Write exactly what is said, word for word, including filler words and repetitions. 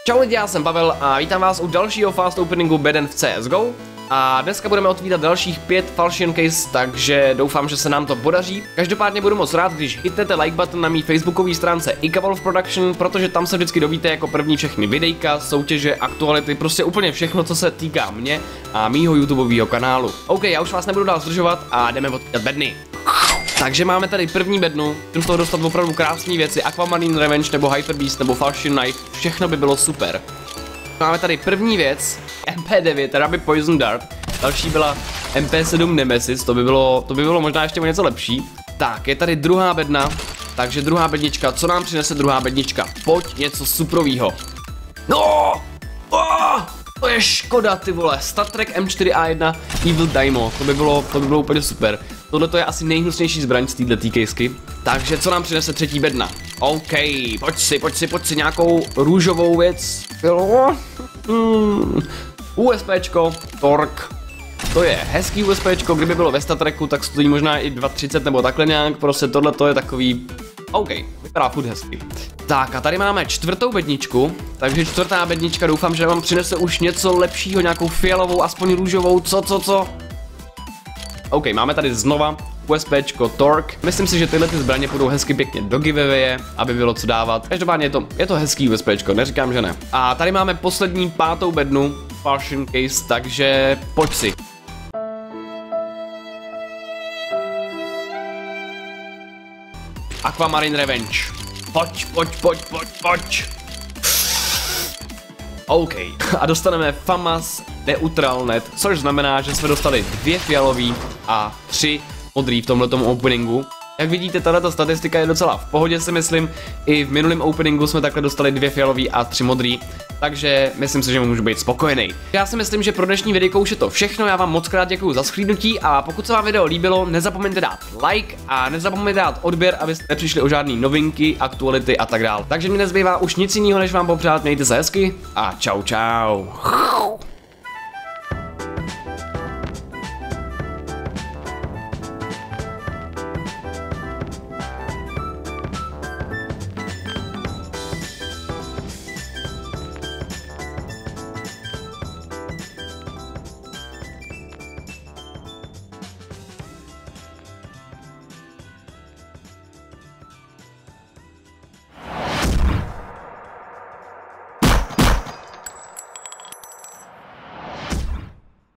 Čau lidi, já jsem Pavel a vítám vás u dalšího fast openingu beden v C S G O. A dneska budeme otvírat dalších pět falchion case, takže doufám, že se nám to podaří. Každopádně budu moc rád, když hitnete like button na mý facebookové stránce Ikavolf Production, protože tam se vždycky dovíte jako první všechny videjka, soutěže, aktuality, prostě úplně všechno, co se týká mě a mýho YouTubeového kanálu. OK, já už vás nebudu dál zdržovat a jdeme otvírat bedny. Takže máme tady první bednu, tím z toho dostat opravdu krásné věci, Aquamarine Revenge nebo Hyper Beast nebo Falchion Knife, všechno by bylo super. Máme tady první věc, M P devět, Rapid Poison Dart, další byla M P sedm Nemesis, to by bylo, to by bylo možná ještě o něco lepší. Tak, je tady druhá bedna, takže druhá bednička, co nám přinese druhá bednička? Pojď něco suprovýho. No! Oh! To je škoda, ty vole, Star Trek M čtyři A jedna Evil Daimo, to by bylo, to by bylo úplně super. Tohle to je asi nejhnusnější zbraň z této casky. Takže co nám přinese třetí bedna? OK, pojď si, pojď si, pojď si nějakou růžovou věc. Hmm. USPčko, Torque. To je hezký USPčko, kdyby bylo ve Star Treku, tak stojí možná i dva třicet nebo takhle nějak, prostě tohle to je takový... OK, vypadá furt hezky. Tak a tady máme čtvrtou bedničku, takže čtvrtá bednička, doufám, že vám přinese už něco lepšího, nějakou fialovou, aspoň růžovou, co, co, co? OK, máme tady znova USPčko, Torque. Myslím si, že tyhle ty zbraně půjdou hezky pěkně do giveawaye, aby bylo co dávat. Každopádně je to, je to hezký USPčko, neříkám, že ne. A tady máme poslední pátou bednu, Falchion case, takže pojď si. Aquamarine Revenge. Pojď, pojď, pojď, pojď, pojď. OK. A dostaneme FAMAS Neutral Net, což znamená, že jsme dostali dvě fialový a tři modrý v tomhletom openingu. Jak vidíte, tato statistika je docela v pohodě, si myslím. I v minulém openingu jsme takhle dostali dvě fialový a tři modrý, takže myslím si, že můžu být spokojený. Já si myslím, že pro dnešní videjko už je to všechno, já vám moc krát děkuju za shlédnutí a pokud se vám video líbilo, nezapomeňte dát like a nezapomeňte dát odběr, abyste nepřišli o žádné novinky, aktuality a tak dále. Takže mi nezbývá už nic jiného, než vám popřát, mějte se hezky a čau čau.